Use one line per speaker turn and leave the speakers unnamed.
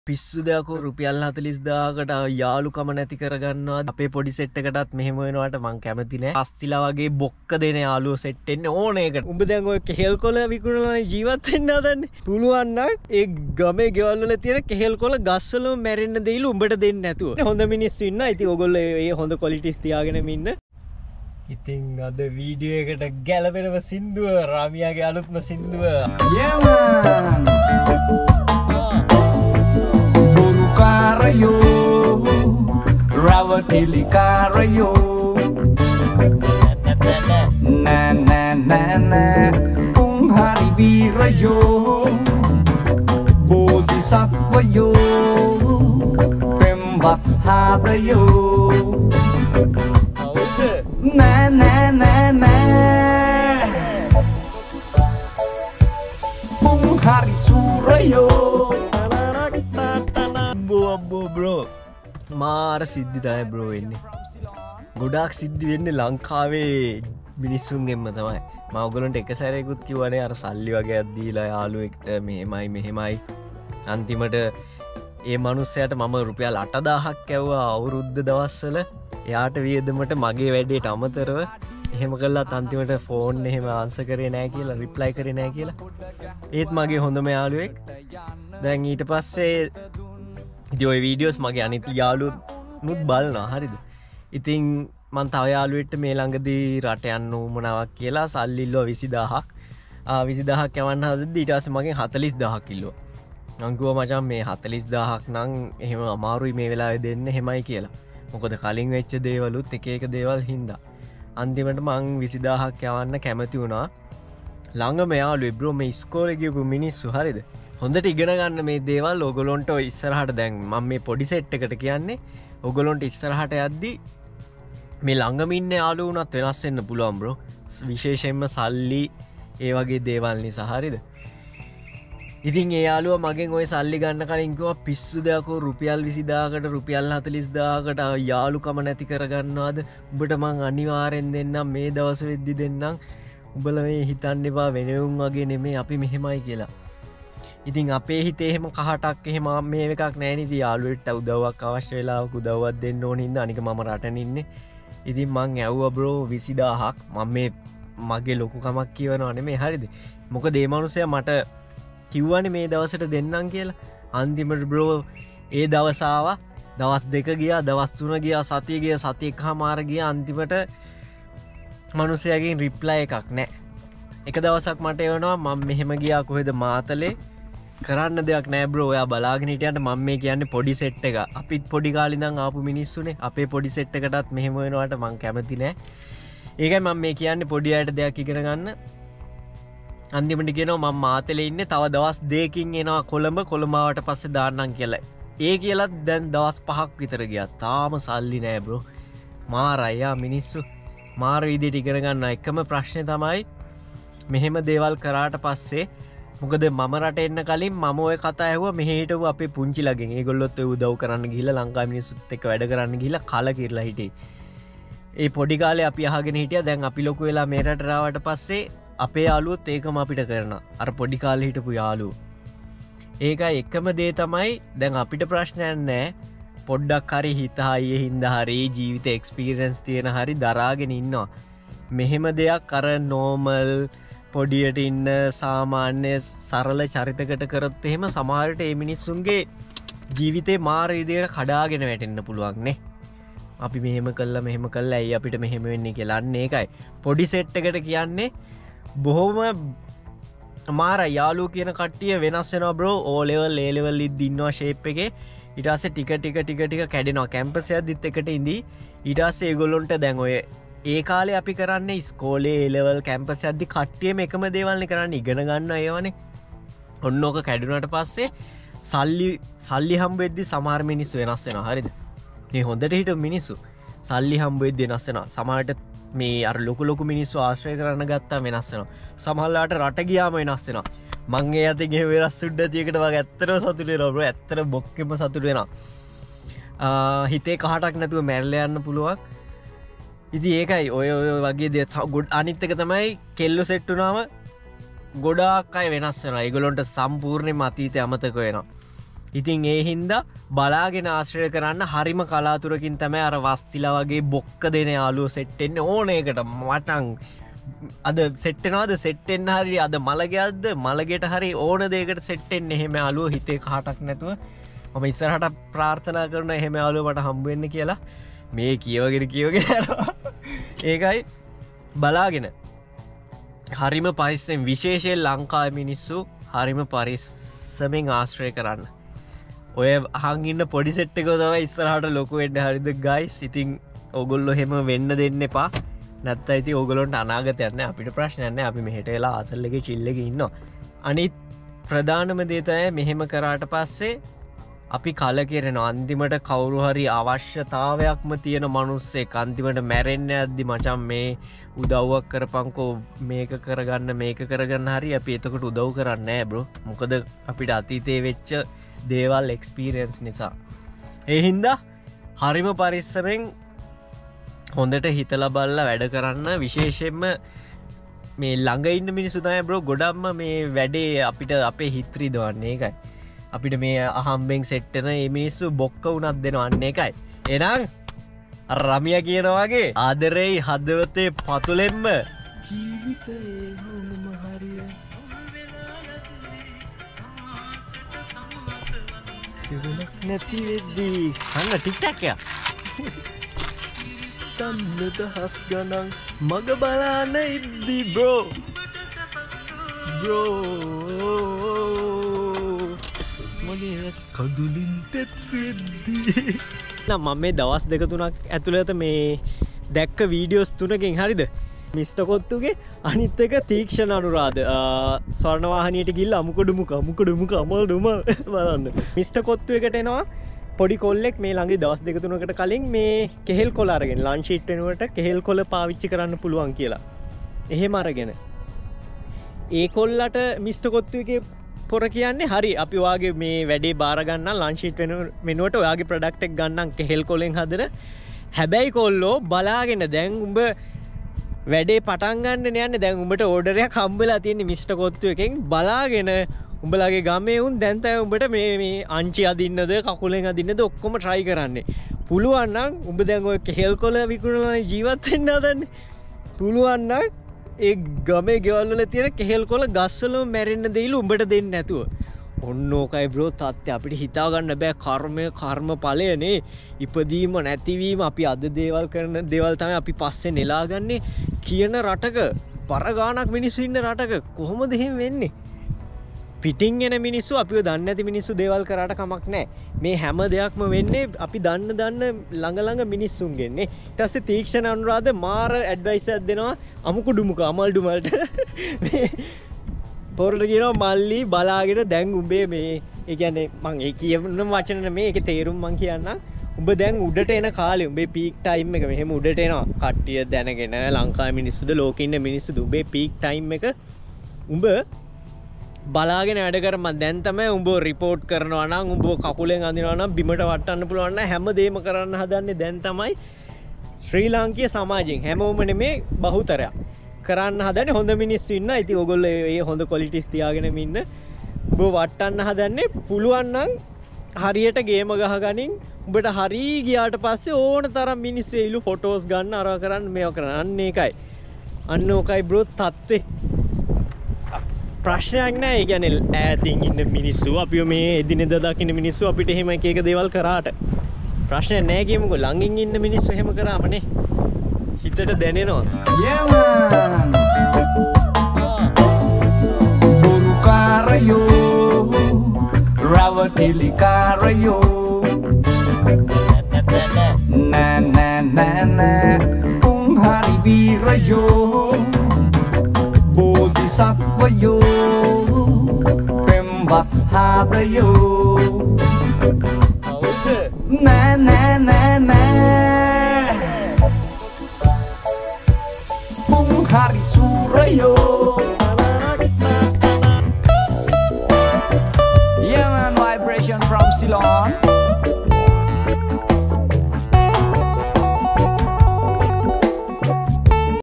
පිස්සු දෙයක් රුපියල් 40000කට යාළුකම නැති කරගන්නවා අපේ පොඩි සෙට් එකටත් මෙහෙම වෙනවට මං කැමති නෑ. අස්තිලා වගේ බොක්ක දෙන යාළුවෝ සෙට් එන්න ඕන එකට. උඹ දැන් ඔය කෙහෙල් කොළ විකුණලා ජීවත් වෙන්න හදන්නේ. පුළුවන් නම් ඒ ගමේ ගෙවල් වල තියෙන කෙහෙල් කොළ ගස්වලම මැරෙන්න දෙයිලු උඹට දෙන්න නැතුව. හොඳ මිනිස්සු ඉන්නා. ඉතින් ඔයගොල්ලෝ ඒ හොඳ ක්වොලිටිස් තියාගෙනම ඉන්න. ඉතින් අද වීඩියෝ එකට ගැලපෙනම සින්දුව රාමියාගේ අලුත්ම සින්දුව.
Karayo, Rawatili Karayo, na na na na, Punghari Virayo, Bodhisattvayo, Pembat Hadayo, na na na na, Punghari Surayo.
අම්බෝ බ්‍රෝ මාර සිද්ධි තමයි බ්‍රෝ වෙන්නේ. ගොඩාක් සිද්ධි වෙන්නේ ලංකාවේ මිනිස්සුන්ගෙන්ම තමයි. මම ඔයගොල්ලන්ට එක සැරේකුත් කිව්වනේ අර සල්ලි වගේක් දීලා යාළුවෙක්ට මෙහෙමයි අන්තිමට ඒ මනුස්සයාට මම රුපියල් 8000ක් කැව්වා අවුරුද්ද දවස්වල. එයාට වියදමට මගේ වැඩේට අමතරව එහෙම කළාත් අන්තිමට ෆෝන් එහෙම ආන්සර් කරේ නැහැ කියලා රිප්ලයි කරේ නැහැ කියලා. ඒත් මගේ හොඳම යාළුවෙක්. දැන් ඊට පස්සේ ඉතින් ඔය වීඩියෝස් මගේ අනිත් යාළුවොනුත් බලනවා හරිද. ඉතින් මං තව යාළුවෙක්ට මේ ළඟදී රට යන්න උවමනාවක් කියලා සල්ලි ඉල්ලුවා 20000ක්. 20000ක් යවන්න හදද්දි ඊට පස්සේ මගෙන් 40000ක් ඉල්ලුවා. මං කිව්වා මචං මේ 40000ක් නම් එහෙම අමාරුයි මේ වෙලාවේ දෙන්න එහෙමයි කියලා. මොකද කලින් වෙච්ච දේවලුත් එක දේවල් හින්දා. අන්තිමට මං 20000ක් යවන්න කැමති වුණා. ළඟම යාළුවෙක් බ්‍රෝ මේ ඉස්කෝලේ ගියපු මිනිස්සු හරිද. හොඳට ඉගෙන ගන්න මේ දේවල් ඔයගොල්ලොන්ට ඉස්සරහට දැන් මම මේ පොඩි සෙට් එකට කියන්නේ ඔයගොල්ලොන්ට ඉස්සරහට යද්දි මේ ළඟම ඉන්න යාළුවෝ උනත් වෙනස් වෙන්න පුළුවන් බ්‍රෝ. විශේෂයෙන්ම සල්ලි ඒ වගේ දේවල් නිසා හරිද. ඉතින් ඒ යාළුවා මගෙන් ওই සල්ලි ගන්න කලින් කිව්වා පිස්සු දෙයක් රුපියල් 20000කට රුපියල් 40000කට යාළුකම නැති කරගන්නවාද උඹට මං අනිවාර්යෙන් දෙන්නම් මේ දවස් වෙද්දි දෙන්නම් උඹලා මේ හිතන්න එපා වෙනුම් වගේ නෙමෙයි අපි මෙහෙමයි කියලා. ඉතින් අපේ හිතේ එහෙම කහටක් එහෙම මේ එකක් නැහැ නේද යාළුවෙක්ට උදව්වක් අවශ්‍ය වෙලාවක උදව්වක් දෙන්න ඕන හින්දා අනික මම රටෙන් ඉන්නේ. ඉතින් මං ඇව්වා බ්‍රෝ 20000ක් මම මේ මගේ ලොකුකමක් කියවනවා නෙමෙයි හරිද. මොකද මේ මිනිස්සයා මට කිව්වනේ මේ දවසට දෙන්නම් කියලා. අන්තිමට බ්‍රෝ ඒ දවස් ආවා. දවස් 2 ගියා, දවස් 3 ගියා, සතිය ගියා, සතිය එකමාර ගියා. අන්තිමට මිනිස්සයාගෙන් රිප්ලයි එකක් නැහැ. එක දවසක් මට එවනවා මම මෙහෙම ගියා කොහෙද මාතලේ කරන්න දෙයක් නෑ බ්‍රෝ. ඔයා බලාගෙන හිටියන්ට මම මේ කියන්නේ පොඩි සෙට් එක. අපිත් පොඩි කාලේ ඉඳන් ආපු මිනිස්සුනේ. අපේ පොඩි සෙට් එකටත් මෙහෙම වෙනවට මං කැමති නෑ. ඒකයි මම මේ කියන්නේ පොඩි අයට දෙයක් ඉගෙන ගන්න. අන්තිමට කියනවා මම මාතලේ ඉන්නේ තව දවස් 2කින් එනවා කොළඹ ආවට පස්සේ දාන්නම් කියලා. ඒ කියලත් දැන් දවස් 5ක් විතර ගියා. තාම සල්ලි නෑ බ්‍රෝ. මාරයි මිනිස්සු. මාර විදිහට ඉගෙන ගන්න එකම ප්‍රශ්නේ තමයි මෙහෙම දේවල් කරාට පස්සේ මොකද මම රට එන්න කලින් මම ඔය කතා ඇහුවා මෙහෙ හිටපු අපේ පුංචි ළගෙන්. ඒගොල්ලොත් ඔය උදව් කරන්න ගිහිල්ලා ලංකාවේ මිනිස්සුත් එක්ක වැඩ කරන්න ගිහිල්ලා කලකිරලා හිටියේ. ඒ පොඩි කාලේ අපි අහගෙන හිටියා දැන් අපි ලොකු වෙලා මේ රටට ආවට පස්සේ අපේ යාළුවොත් ඒකම අපිට කරනවා. අර පොඩි කාලේ හිටපු යාළුවෝ. ඒකයි එකම දේ තමයි දැන් අපිට ප්‍රශ්නයක් නැහැ. පොඩ්ඩක් හරි හිත හයියේ හින්දා හරි ජීවිත එක්ස්පීරියන්ස් තියෙන හරි දරාගෙන ඉන්නවා. මෙහෙම දෙයක් අර නෝමල් පොඩියට ඉන්න සාමාන්‍ය සරල චරිතකට කරොත් එහෙම සමහරට මේ මිනිස්සුන්ගේ ජීවිතේ මාර විදියට කඩාගෙන වැටෙන්න පුළුවන් නේ. අපි මෙහෙම කළා ඇයි අපිට මෙහෙම වෙන්නේ කියලා. අන්න ඒකයි පොඩි සෙට් එකට කියන්නේ බොහොම මාර යාළුවෝ කියන කට්ටිය වෙනස් වෙනවා bro. O level A level ඉද්දි ඉන්නවා ෂේප් එකේ. ඊට පස්සේ ටික කැඩෙනවා. කැම්පස් එකෙදිත් එකට ඉඳි. ඊට පස්සේ ඒගොල්ලොන්ට දැන් ඔය ඒ කාලේ අපි කරන්නේ ඉස්කෝලේ ලෙවල් කැම්පස් යද්දි කට්ටියම එකම දේවල්නේ කරන්නේ ඉගෙන ගන්න ඒවනේ. ඔන්න ඕක කැඩුනට පස්සේ සල්ලි හම්බ වෙද්දි සමහර මිනිස්සු වෙනස් වෙනවා හරිද. මේ හොඳට හිටපු මිනිස්සු සල්ලි හම්බ වෙද්දි වෙනස් වෙනවා. සමහරට මේ අර ලොකු මිනිස්සු ආශ්‍රය කරන්න ගත්තාම වෙනස් වෙනවා. සමහරලාට රට ගියාම වෙනස් වෙනවා. මං ඒ අතින් එහෙම වෙනස් සුද්දතියකට වගේ ඇත්තටම සතුටු වෙනවා බ්‍රෝ. ඇත්තට බොක්කෙම සතුටු වෙනවා. හිතේ කහටක් නැතුව මැරලා යන්න පුළුවන්. ඉතින් ඒකයි ඔය වගේ දේ අනිත් එක තමයි කෙල්ලෝ සෙට් වුණාම ගොඩාක් අය වෙනස් වෙනවා. ඒගොල්ලන්ට සම්පූර්ණයෙන්ම අතීතය අමතක වෙනවා. ඉතින් ඒ හින්දා බලාගෙන ආශ්‍රය කරන්න හරිම කලාතුරකින් තමයි අර වස්තිලා වගේ බොක්ක දෙන යාළුවෝ සෙට් වෙන්නේ ඕන එකට මටන් අද සෙට් වෙනවද සෙට් වෙන්න හරි අද මලගයක්ද මලගෙට හරි ඕන දෙයකට සෙට් වෙන්න එහෙම යාළුවෝ හිතේ කාටක් නැතුව මම ඉස්සරහට ප්‍රාර්ථනා කරන එහෙම යාළුවෝ මට හම්බ වෙන්න කියලා මේ කියවගෙන යනවා ඒකයි බලාගෙන හරිම පරිස්සම් විශේෂයෙන් ලංකාවේ මිනිස්සු හරිම පරිස්සමෙන් ආශ්‍රය කරන්න ඔය අහන් ඉන්න පොඩි සෙට් එක තමයි ඉස්සරහට ලොකු වෙන්න හරිද ගයිස් ඉතින් ඕගොල්ලෝ එහෙම වෙන්න දෙන්න එපා නැත්නම් ඉතින් ඕගොල්ලන්ට අනාගතයක් නැහැ අපිට ප්‍රශ්නයක් නැහැ අපි මෙහෙට වෙලා ආසල් එකේ චිල් එකේ ඉන්නවා අනිත් ප්‍රධානම දේ තමයි මෙහෙම කරාට පස්සේ අපි කලකිරෙනවා අන්තිමට කවුරු හරි අවශ්‍යතාවයක්ම තියෙන මිනිස්සෙක් අන්තිමට මැරෙන්න යද්දි මචං මේ උදව්වක් කරපන්කෝ මේක කරගන්න හරි අපි එතකොට උදව් කරන්නේ නැහැ බ්‍රෝ මොකද අපිට අතීතේ වෙච්ච දේවල් එක්ස්පීරියන්ස් නිසා ඒ හින්දා හරිම පරිස්සමෙන් හොඳට හිතලා බලලා වැඩ කරන්න විශේෂයෙන්ම මේ ළඟ ඉන්න මිනිස්සු තමයි බ්‍රෝ ගොඩක්ම මේ වැඩේ අපිට අපේ හිත රිදවන්නේ ඒකයි අපිට මේ අහම්බෙන් සෙට් වෙන මේ මිනිස්සු බොක්ක උනක් දෙනවා අන්න ඒකයි එහෙනම් රමියා කියනවා වගේ ආදරේ හදවතේ පතුලෙන්ම ජීවිතේ හොමම හරිය සිවුනක් නැති වෙද්දී අන්න ටික්ටොක් එක තන්න දහස් ගණන් මග බලාන ඉද්දි බ්‍රෝ මගේ රස් කඳුලින් තෙත් වෙද්දී මම මේ දවස් දෙක තුනක් ඇතුළත මේ දැක්ක වීඩියෝස් තුනකින් හරිද මිස්ටර් කොත්තුගේ අනිත් එක තීක්ෂණ අනුරාධ ස්වර්ණවාහිනියට ගිහිල්ලා අමුකොඩුමුක අමල්දුම බලන්න මිස්ටර් කොත්තු එකට එනවා පොඩි කොල්ලෙක් මේ ළඟදී දවස් දෙක තුනකට කලින් මේ කෙහෙල් කොළ අරගෙන ලන්ච් ෂීට් වෙනුවට කෙහෙල් කොළ පාවිච්චි කරන්න පුළුවන් කියලා එහෙම අරගෙන ඒ කොල්ලට මිස්ටර් කොත්තුගේ පොර කියන්නේ හරි අපි ඔයාගේ මේ වැඩේ බාර ගන්න ලන්ච් ෂීට් වෙනුවට ඔයාගේ ප්‍රොඩක්ට් එක ගන්නම් කෙහෙල් කොළෙන් හදන හැබැයි කොල්ලෝ බලාගෙන දැන් උඹ වැඩේ පටන් ගන්න යන්නේ දැන් උඹට ඕඩර් එකක් හම්බෙලා තියෙන්නේ මිස්ටර් කොත්තු එකෙන් බලාගෙන උඹලාගේ ගමේ උන් දැන් තමයි උඹට මේ අංචි අදින්නද කකුලෙන් අදින්නද ඔක්කොම try කරන්නේ පුළුවන් නම් උඹ දැන් ඔය කෙහෙල් කොළ විකුණලා ජීවත් වෙන්න හදන්නේ පුළුවන් නම් ඒ ගමේ ගෙවල් වල තියෙන කෙහෙල් කොළ ගස්වලම මැරෙන්න දෙයිලු උඹට දෙන්නේ නැතුව ඔන්න ඕකයි බ්‍රෝ තාත්තේ අපිට හිතා ගන්න බෑ කර්මඵලයනේ ඉපදීම නැතිවීම අපි අද දේවල් කරන දේවල් තමයි අපි පස්සේ නෙලාගන්නේ කියන රටක පරගානක් මිනිස්සු ඉන්න රටක කොහොමද එහෙම වෙන්නේ පිටින් එන මිනිස්සු අපිව දන්නේ නැති මිනිස්සු දේවල් කරාට කමක් නැහැ මේ හැම දෙයක්ම වෙන්නේ අපි දන්න ළඟ මිනිස්සුන්ගෙන්නේ ඊට පස්සේ තීක්ෂණ අනුරාධ මාර ඇඩ්වයිස් එකක් දෙනවා අමුකුඩුමුක අමල්ඩුමල්ට පොරට කියනවා මල්ලි බලාගෙන දැන් උඹේ මේ ඒ කියන්නේ මං ඒ කියන වචන නෙමේ ඒකේ තේරුම් මං කියන්නම් උඹ දැන් උඩට එන කාලේ උඹේ පීක් ටයිම් එක මෙහෙම උඩට එනවා කට්ටිය දැනගෙන ලංකාවේ මිනිස්සුද ලෝකේ ඉන්න මිනිස්සුද උඹේ පීක් ටයිම් එක උඹ බලාගෙන වැඩ කරම දැන් තමයි උඹ රිපෝට් කරනවා නම් උඹ කකුලෙන් අදිනවා නම් බිමට වටන්න පුළුවන් නම් හැමදේම කරන්න හදන්නේ දැන් තමයි ශ්‍රී ලාංකීය සමාජයෙන් හැමෝම නෙමේ බහුතරයක් කරන්න හදන්නේ හොඳ මිනිස්සු ඉන්නවා. ඉතින් ඔයගොල්ලෝ ඒ හොඳ ක්වොලිටිස් තියාගෙනම ඉන්න. ඔබ වටන්න හදන්නේ පුළුවන් නම් හරියට ගේම ගහගනින් උඹට හරි ගියාට පස්සේ ඕන තරම් මිනිස්සු එයිලු ෆොටෝස් ගන්න අරව කරන්න මේව කරන්න. අන්න ඒකයි. අන්න ඕකයි බ්‍රෝ තත්ත්වේ. ප්‍රශ්නයක් නෑ. ඒ කියන්නේ ඈතින් ඉන්න මිනිස්සු අපිව මේ එදිනෙදා දකින්න මිනිස්සු අපිට එහෙම එක එක දේවල් කරාට ප්‍රශ්නයක් නෑ කියමුකෝ. ළඟින් ඉන්න මිනිස්සු එහෙම කරාමනේ හිතට දැනෙනවා.
Burukaryo Rawatilikaryo Na na na na Punghari Virayo Bodhisattvayo Pembat Hadayo Na na na na